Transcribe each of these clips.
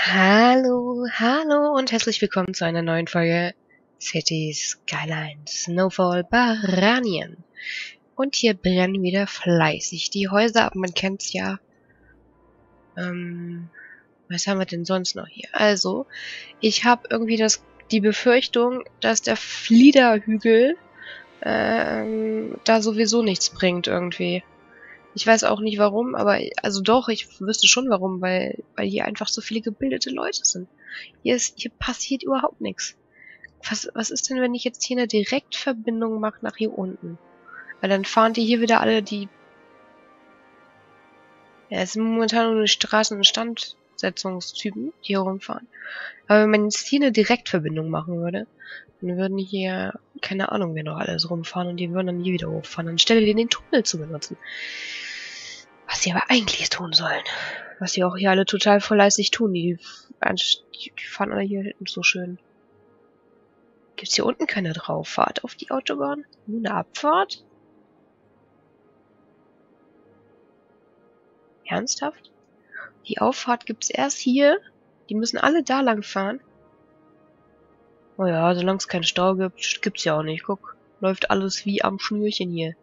Hallo, hallo und herzlich willkommen zu einer neuen Folge Cities Skylines Snowfall Baranien. Und hier brennen wieder fleißig die Häuser ab, man kennt's ja. Was haben wir denn sonst noch hier? Also, ich habe irgendwie die Befürchtung, dass der Fliederhügel da sowieso nichts bringt irgendwie. Ich weiß auch nicht warum, aber also doch, ich wüsste schon warum, weil hier einfach so viele gebildete Leute sind. Hier passiert überhaupt nichts. Was ist denn, wenn ich jetzt hier eine Direktverbindung mache nach hier unten? Weil dann fahren die hier wieder alle die... Ja, es sind momentan nur die Straßeninstandsetzungstypen, die hier rumfahren. Aber wenn man jetzt hier eine Direktverbindung machen würde, dann würden hier, keine Ahnung, wer noch alles rumfahren und die würden dann hier wieder hochfahren, anstelle den Tunnel zu benutzen. Was sie aber eigentlich tun sollen. Was sie auch hier alle total fleißig tun. Die fahren alle hier hinten so schön. Gibt's hier unten keine Drauffahrt auf die Autobahn? Nur eine Abfahrt? Ernsthaft? Die Auffahrt gibt's erst hier? Die müssen alle da lang fahren? Oh ja, solange es keinen Stau gibt, gibt's ja auch nicht. Guck, läuft alles wie am Schnürchen hier.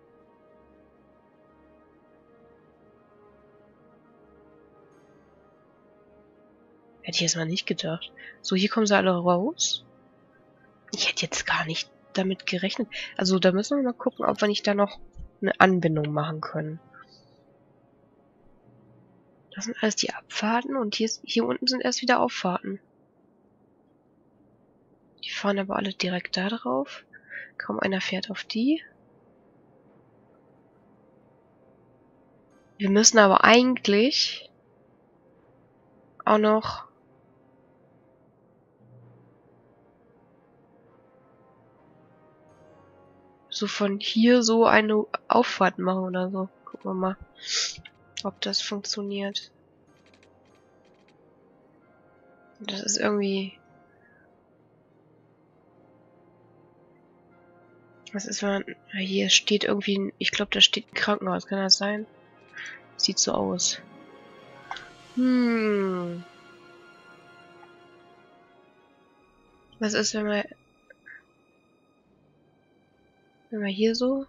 Hätte ich jetzt mal nicht gedacht. So, hier kommen sie alle raus. Ich hätte jetzt gar nicht damit gerechnet. Also, da müssen wir mal gucken, ob wir nicht da noch eine Anbindung machen können. Das sind alles die Abfahrten und hier unten sind erst wieder Auffahrten. Die fahren aber alle direkt da drauf. Kaum einer fährt auf die. Wir müssen aber eigentlich auch noch so von hier so eine Auffahrt machen oder so. Gucken wir mal, ob das funktioniert. Das ist irgendwie... Was ist, wenn... Hier steht irgendwie... Ich glaube, da steht ein Krankenhaus. Kann das sein? Sieht so aus. Was ist, wenn wir hier so...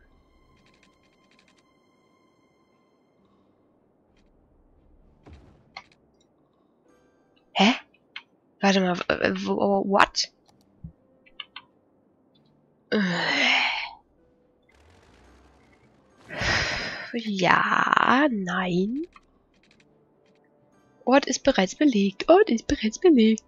Hä? Warte mal, what? Ja, nein. Ort ist bereits belegt. Ort ist bereits belegt.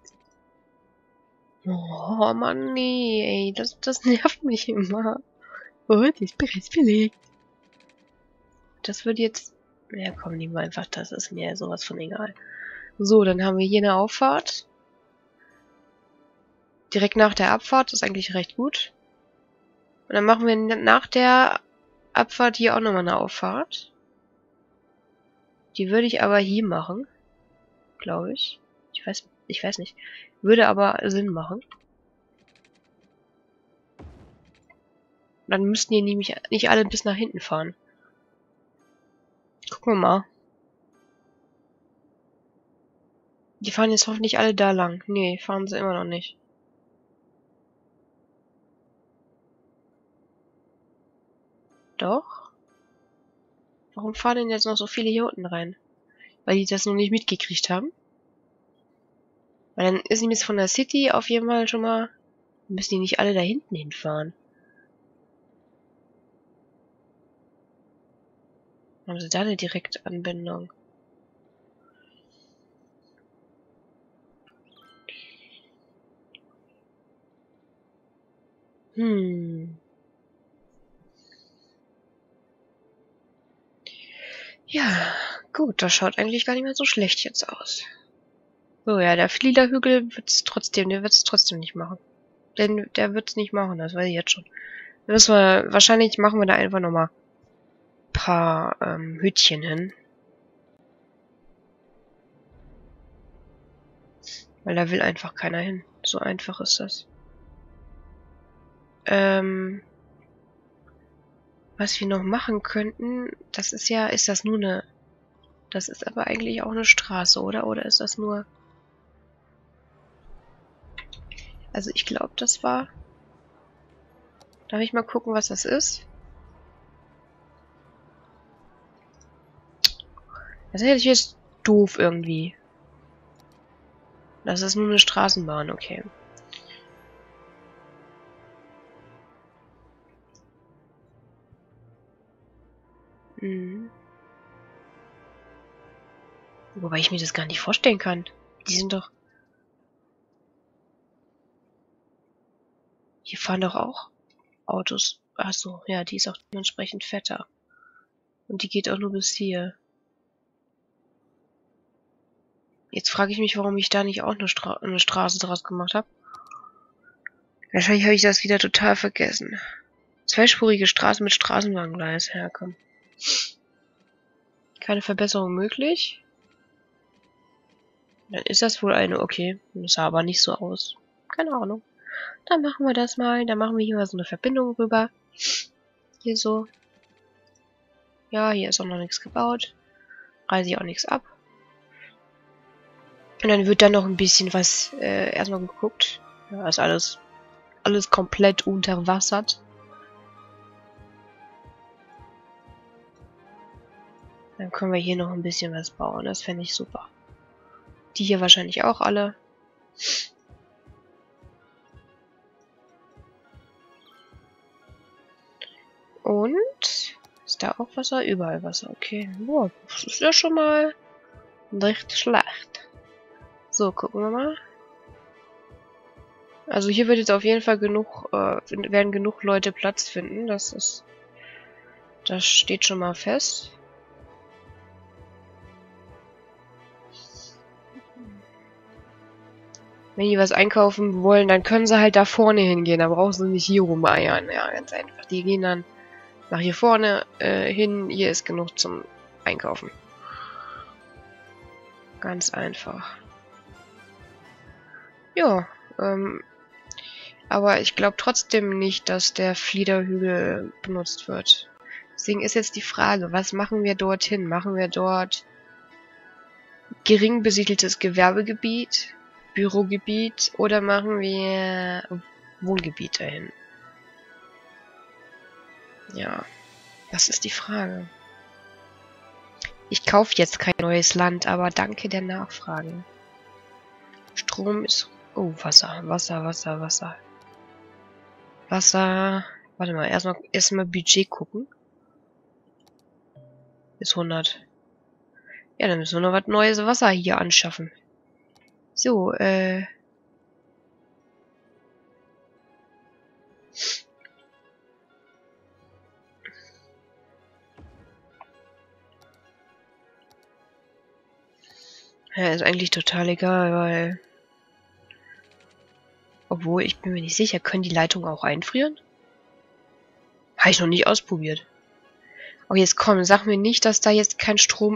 Oh Mann, nee, ey, das nervt mich immer. Ort ist bereits belegt. Das wird jetzt... Ja, komm, nehmen wir einfach, das ist mir sowas von egal. So, dann haben wir hier eine Auffahrt. Direkt nach der Abfahrt, ist eigentlich recht gut. Und dann machen wir nach der Abfahrt hier auch nochmal eine Auffahrt. Die würde ich aber hier machen. Glaube ich. Ich weiß nicht. Würde aber Sinn machen. Dann müssten die nämlich nicht alle bis nach hinten fahren. Gucken wir mal. Die fahren jetzt hoffentlich alle da lang. Nee, fahren sie immer noch nicht. Doch? Warum fahren denn jetzt noch so viele hier unten rein? Weil die das noch nicht mitgekriegt haben? Weil dann ist nämlich von der City auf jeden Fall schon mal... Müssen die nicht alle da hinten hinfahren? Haben sie da eine Direktanbindung? Ja, gut, das schaut eigentlich gar nicht mehr so schlecht jetzt aus. So, ja, der Fliederhügel der wird's trotzdem nicht machen. Denn der wird's nicht machen, das weiß ich jetzt schon. Wahrscheinlich machen wir da einfach nochmal ein paar Hütchen hin. Weil da will einfach keiner hin. So einfach ist das. Was wir noch machen könnten, das ist ja, ist das nur eine... Das ist aber eigentlich auch eine Straße, oder? Oder ist das nur... Also ich glaube, das war... Darf ich mal gucken, was das ist? Das hätte ich jetzt doof irgendwie. Das ist nur eine Straßenbahn, okay. Mhm. Wobei ich mir das gar nicht vorstellen kann. Die sind doch... Hier fahren doch auch Autos. Ach so, ja, die ist auch dementsprechend fetter. Und die geht auch nur bis hier. Jetzt frage ich mich, warum ich da nicht auch eine Straße draus gemacht habe. Wahrscheinlich habe ich das wieder total vergessen. Zweispurige Straße mit Straßenbahngleis. Ja, komm. Keine Verbesserung möglich. Dann ist das wohl eine, okay. Das sah aber nicht so aus. Keine Ahnung. Dann machen wir das mal. Dann machen wir hier mal so eine Verbindung rüber. Hier so. Ja, hier ist auch noch nichts gebaut. Reiße ich auch nichts ab. Und dann wird dann noch ein bisschen was erstmal geguckt. Ja, ist alles komplett unterwassert. Dann können wir hier noch ein bisschen was bauen. Das fände ich super. Die hier wahrscheinlich auch alle. Und ist da auch Wasser? Überall Wasser. Okay. Boah, das ist ja schon mal nicht schlecht. So, gucken wir mal. Also hier wird jetzt auf jeden Fall werden genug Leute Platz finden. Das steht schon mal fest. Wenn die was einkaufen wollen, dann können sie halt da vorne hingehen. Da brauchen sie nicht hier rumeiern. Ja, ganz einfach. Die gehen dann nach hier vorne hin. Hier ist genug zum Einkaufen. Ganz einfach. Ja, aber ich glaube trotzdem nicht, dass der Fliederhügel benutzt wird. Deswegen ist jetzt die Frage, was machen wir dorthin? Machen wir dort gering besiedeltes Gewerbegebiet, Bürogebiet oder machen wir Wohngebiet dahin? Ja, das ist die Frage. Ich kaufe jetzt kein neues Land, aber danke der Nachfrage. Strom ist... Oh, Wasser. Wasser. Warte mal, erstmal Budget gucken. Ist 100. Ja, dann müssen wir noch was neues Wasser hier anschaffen. So, ja, ist eigentlich total egal, weil... Obwohl, ich bin mir nicht sicher, können die Leitungen auch einfrieren? Habe ich noch nicht ausprobiert. Oh, jetzt komm, sag mir nicht, dass da jetzt kein Strom...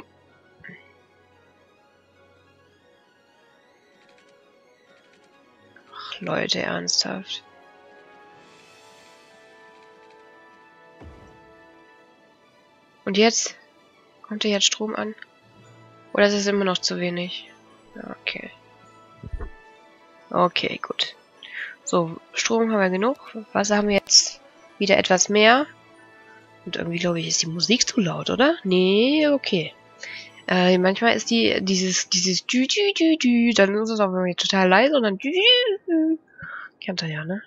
Ach, Leute, ernsthaft. Und jetzt? Kommt da jetzt Strom an? Oder ist es immer noch zu wenig? Ja, okay. Okay, gut. So, Strom haben wir genug. Wasser haben wir jetzt wieder etwas mehr. Und irgendwie, glaube ich, ist die Musik zu laut, oder? Nee, okay. Manchmal ist dieses Dü, dann ist es auch irgendwie total leise und dann Dü. Kennt ihr ja, ne?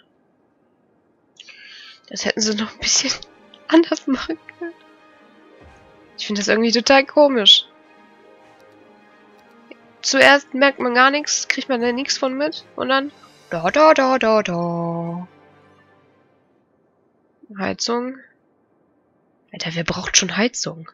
Das hätten sie noch ein bisschen anders machen können. Ich finde das irgendwie total komisch. Zuerst merkt man gar nichts, kriegt man da nichts von mit und dann da. Heizung. Alter, wer braucht schon Heizung?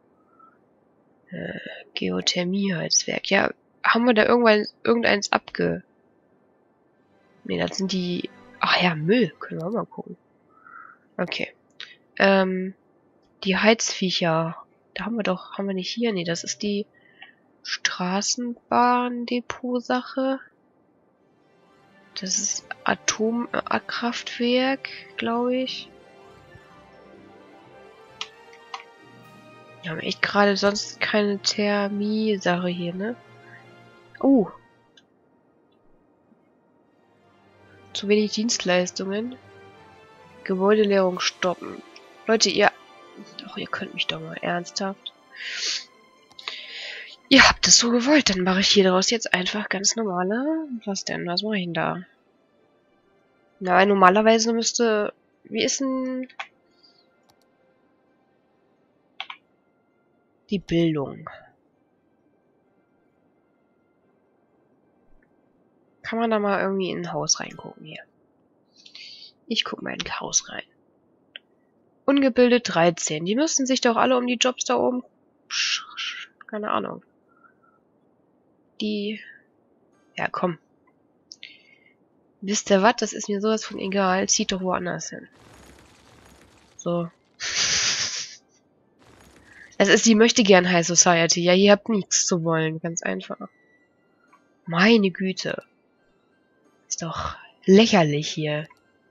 Geothermie-Heizwerk. Ja, haben wir da irgendeins abge... Ne, das sind die... Ach ja, Müll. Können wir auch mal gucken. Okay. Die Heizviecher. Da haben wir nicht hier. Ne, das ist die Straßenbahndepot-Sache. Das ist Atomkraftwerk, glaube ich. Wir haben echt gerade sonst keine Thermie-Sache hier, ne? Zu wenig Dienstleistungen. Gebäudeleerung stoppen. Leute, ihr... Doch, ihr könnt mich doch mal ernsthaft. Ihr habt es so gewollt, dann mache ich hier daraus jetzt einfach ganz normale... Was denn? Was mache ich denn da? Na, normalerweise müsste... Wie ist denn... Die Bildung. Kann man da mal irgendwie in ein Haus reingucken hier? Ich guck mal in ein Haus rein. Ungebildet 13. Die müssten sich doch alle um die Jobs da oben... Keine Ahnung. Die... Ja, komm. Wisst ihr was? Das ist mir sowas von egal. Zieht doch woanders hin. So. Es ist die möchtegern High Society. Ja, ihr habt nichts zu wollen. Ganz einfach. Meine Güte. Ist doch lächerlich hier.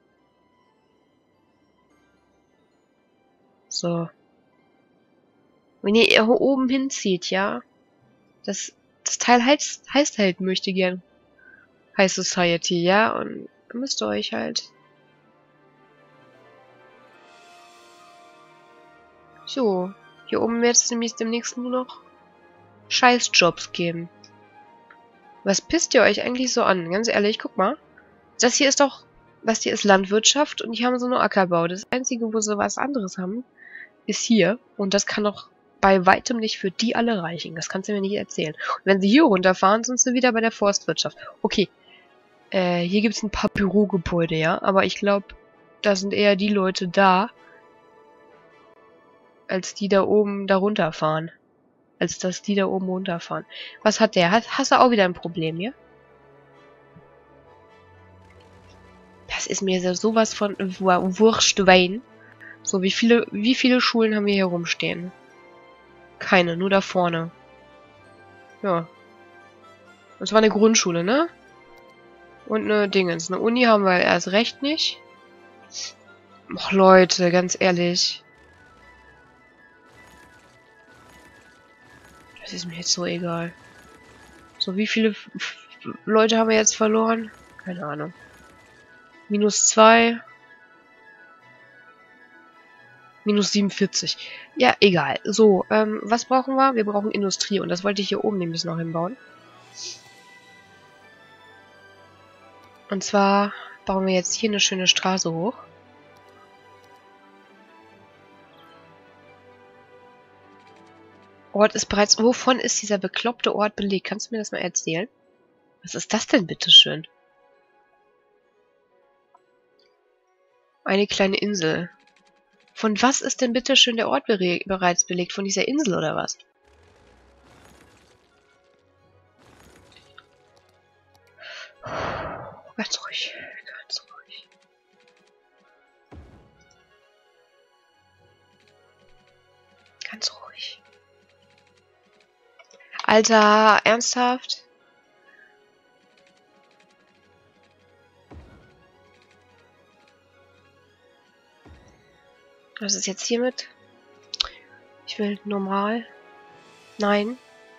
So. Wenn ihr hier oben hinzieht, ja. Das Teil heißt halt möchtegern High Society, ja. Und müsst ihr euch halt... So. Hier oben wird es nämlich demnächst nur noch Scheißjobs geben. Was pisst ihr euch eigentlich so an? Ganz ehrlich, guck mal. Das hier ist doch... Das hier ist Landwirtschaft und die haben so nur Ackerbau. Das Einzige, wo sie was anderes haben, ist hier. Und das kann doch bei weitem nicht für die alle reichen. Das kannst du mir nicht erzählen. Und wenn sie hier runterfahren, sind sie wieder bei der Forstwirtschaft. Okay. Hier gibt es ein paar Bürogebäude, ja. Aber ich glaube, da sind eher die Leute da, als die da oben da runterfahren. Als dass die da oben runterfahren. Was hat der? Hast du auch wieder ein Problem hier? Das ist mir sowas von Wurstwein. So, wie viele Schulen haben wir hier rumstehen? Keine, nur da vorne. Ja. Das war eine Grundschule, ne? Und eine Dingens. Eine Uni haben wir erst recht nicht. Och, Leute, ganz ehrlich. Das ist mir jetzt so egal. So, wie viele Leute haben wir jetzt verloren? Keine Ahnung. -2. -47. Ja, egal. So, was brauchen wir? Wir brauchen Industrie und das wollte ich hier oben nämlich noch hinbauen. Und zwar bauen wir jetzt hier eine schöne Straße hoch. Ort ist bereits... Wovon ist dieser bekloppte Ort belegt? Kannst du mir das mal erzählen? Was ist das denn, bitteschön? Eine kleine Insel. Von was ist denn bitteschön der Ort bereits belegt? Von dieser Insel oder was? Ganz ruhig. Ganz ruhig. Ganz ruhig. Alter, ernsthaft? Was ist jetzt hiermit? Ich will normal. Nein.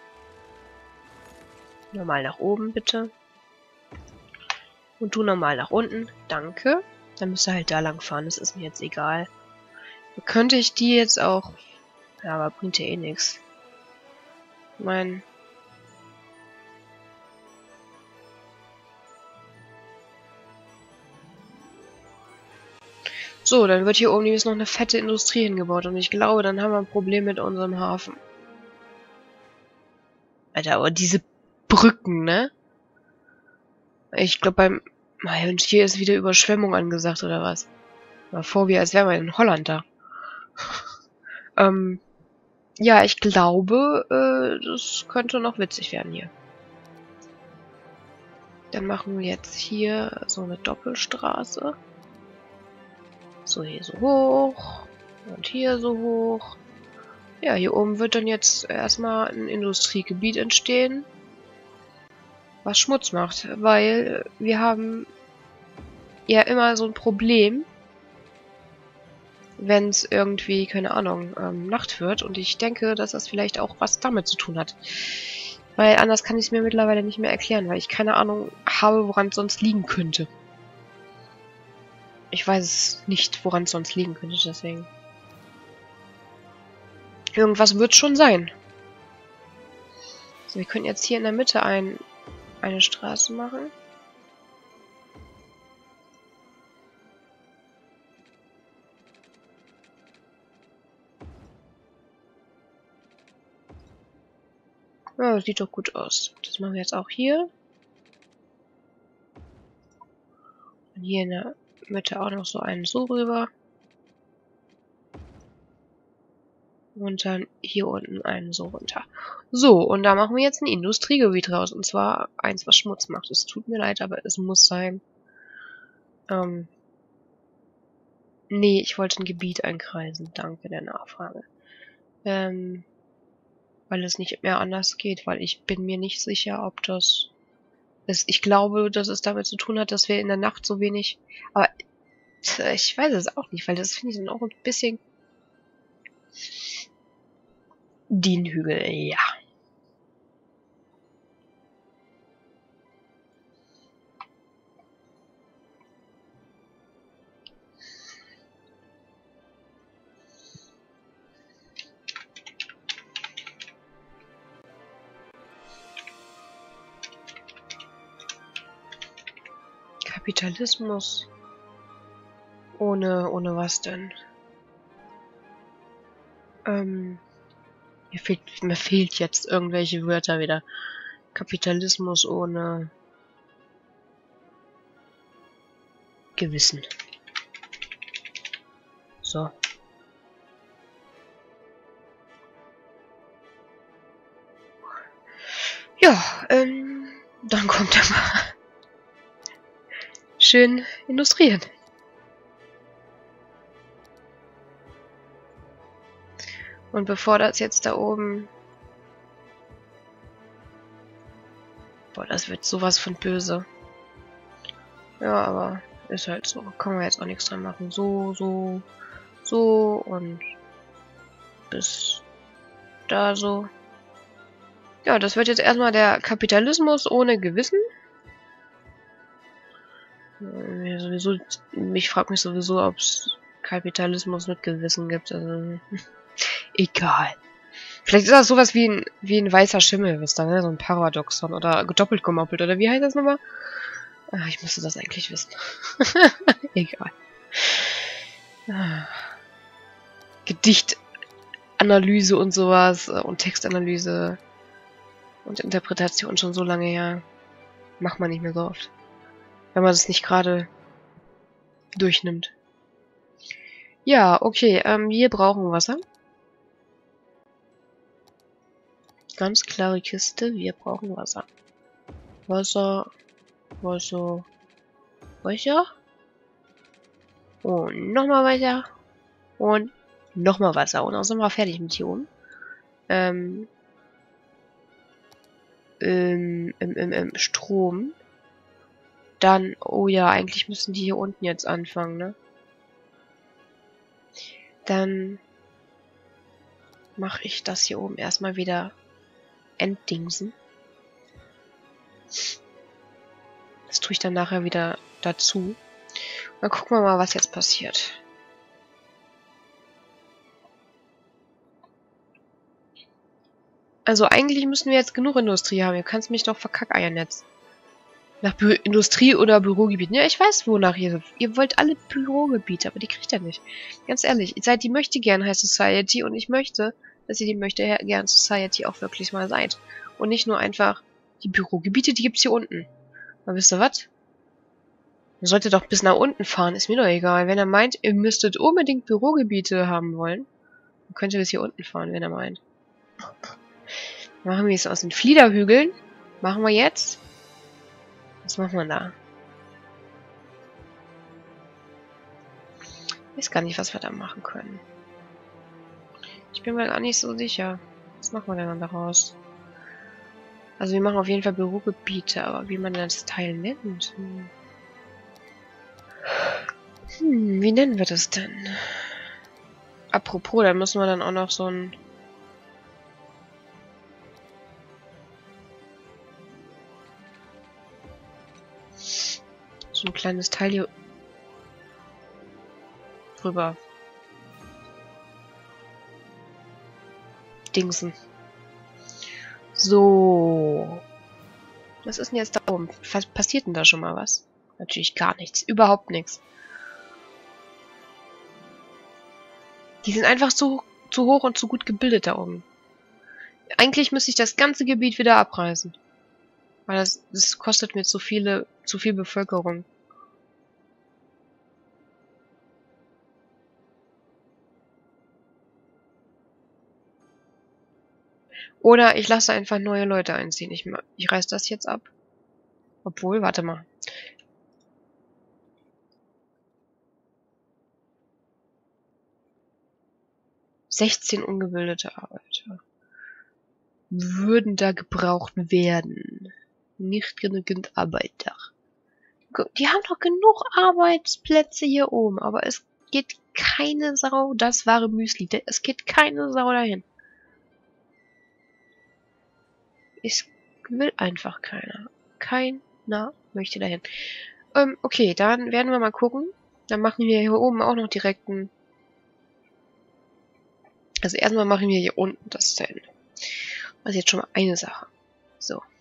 Normal nach oben, bitte. Und du normal nach unten. Danke. Dann müsst ihr halt da lang fahren. Das ist mir jetzt egal. Könnte ich die jetzt auch... Ja, aber bringt ja eh nichts. Ich meine... So, dann wird hier oben nämlich noch eine fette Industrie hingebaut. Und ich glaube, dann haben wir ein Problem mit unserem Hafen. Alter, aber diese Brücken, ne? Ich glaube beim... Und hier ist wieder Überschwemmung angesagt, oder was? Mal vor, wie als wären wir in Holland da. Ja, ich glaube, das könnte noch witzig werden hier. Dann machen wir jetzt hier so eine Doppelstraße. So, hier so hoch. Und hier so hoch. Ja, hier oben wird dann jetzt erstmal ein Industriegebiet entstehen. Was Schmutz macht, weil wir haben ja immer so ein Problem, wenn es irgendwie, keine Ahnung, Nacht wird. Und ich denke, dass das vielleicht auch was damit zu tun hat. Weil anders kann ich es mir mittlerweile nicht mehr erklären, weil ich keine Ahnung habe, woran es sonst liegen könnte. Ich weiß nicht, woran es sonst liegen könnte, deswegen. Irgendwas wird schon sein. So, wir können jetzt hier in der Mitte eine Straße machen. Ja, das sieht doch gut aus. Das machen wir jetzt auch hier. Und hier in der Mitte auch noch so einen so rüber. Und dann hier unten einen so runter. So, und da machen wir jetzt ein Industriegebiet raus. Und zwar eins, was Schmutz macht. Es tut mir leid, aber es muss sein. Nee, ich wollte ein Gebiet einkreisen. Danke der Nachfrage. Weil es nicht mehr anders geht, weil ich bin mir nicht sicher, ob das ist. Ich glaube, dass es damit zu tun hat, dass wir in der Nacht so wenig. Aber ich weiß es auch nicht, weil das finde ich dann auch ein bisschen. Dienhügel, ja. Kapitalismus. Ohne was denn? Mir fehlt jetzt irgendwelche Wörter wieder. Kapitalismus ohne Gewissen. So. Ja, dann kommt er mal. Schön illustrieren. Und bevor das jetzt da oben... Boah, das wird sowas von böse. Ja, aber ist halt so. Kann man jetzt auch nichts dran machen. So und bis da so. Ja, das wird jetzt erstmal der Kapitalismus ohne Gewissen. Ich frage mich sowieso, ob es Kapitalismus mit Gewissen gibt. Also, egal. Vielleicht ist das sowas wie ein weißer Schimmel, wisst ihr, ne? So ein Paradoxon oder doppelt gemoppelt, oder wie heißt das nochmal? Ah, ich müsste das eigentlich wissen. Egal. Gedichtanalyse und sowas und Textanalyse und Interpretation schon so lange her. Macht man nicht mehr so oft. Wenn man es nicht gerade durchnimmt. Ja, okay, wir brauchen Wasser. Ganz klare Kiste, wir brauchen Wasser. Wasser. Und nochmal Wasser. Und nochmal Wasser. Und dann sind wir fertig mit hier oben. Strom. Dann, oh ja, eigentlich müssen die hier unten jetzt anfangen, ne? Dann mache ich das hier oben erstmal wieder entdingsen. Das tue ich dann nachher wieder dazu. Dann gucken wir mal, was jetzt passiert. Also eigentlich müssen wir jetzt genug Industrie haben. Ihr kannst mich doch verkackeiern jetzt. Nach Industrie- oder Bürogebieten. Ja, ich weiß, wonach ihr... Ihr wollt alle Bürogebiete, aber die kriegt ihr nicht. Ganz ehrlich, ihr seid die Möchtegern High Society und ich möchte, dass ihr die Möchtegern Society auch wirklich mal seid. Und nicht nur einfach die Bürogebiete, die gibt's hier unten. Aber wisst ihr was? Ihr solltet doch bis nach unten fahren, ist mir doch egal. Wenn er meint, ihr müsstet unbedingt Bürogebiete haben wollen, dann könnt ihr bis hier unten fahren, wenn er meint. Machen wir es aus den Fliederhügeln. Machen wir jetzt. Was machen wir da? Ich weiß gar nicht, was wir da machen können. Ich bin mir gar nicht so sicher. Was machen wir denn dann daraus? Also wir machen auf jeden Fall Bürogebiete, aber wie man das Teil nennt? Wie nennen wir das denn? Apropos, da müssen wir dann auch noch so ein kleines Teil hier rüber dingsen. So. Was ist denn jetzt da oben? Was passiert denn da schon mal was? Natürlich gar nichts. Überhaupt nichts. Die sind einfach zu hoch und zu gut gebildet da oben. Eigentlich müsste ich das ganze Gebiet wieder abreißen. Weil das kostet mir zu viel Bevölkerung. Oder ich lasse einfach neue Leute einziehen. Ich reiß das jetzt ab. Obwohl, warte mal. ...16 ungebildete Arbeiter würden da gebraucht werden. Nicht genügend Arbeiter. Die haben doch genug Arbeitsplätze hier oben, aber es geht keine Sau, das wahre Müsli. Es geht keine Sau dahin. Es will einfach keiner. Keiner möchte dahin. Okay, dann werden wir mal gucken. Dann machen wir hier oben auch noch direkt einen... Also erstmal machen wir hier unten das zu Ende. Also jetzt schon mal eine Sache. So.